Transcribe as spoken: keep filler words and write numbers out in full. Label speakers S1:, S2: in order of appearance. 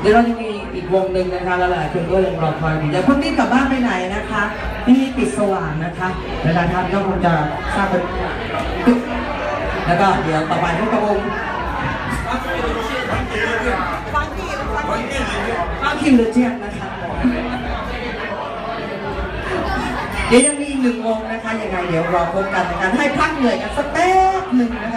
S1: เดี๋ยวเราจะมีอีกวงหนึ่งนะคะแล้วหลายคนก็ยังรอคอยอยู่อย่าเพิ่งรีบกลับบ้านไปไหนนะคะที่ปิดสว่างนะคะเวลาทำก็คงจะทราบเป็นแล้วก็เดี๋ยวต่อไปพวกกระวงฟังคิวเลเจียนนะคะเดี๋ยวยังมีอีกหนึ่งวงนะคะยังไงเดี๋ยวรอพบกันในการให้พักเหนื่อยกันสักแป๊บหนึ่งนะ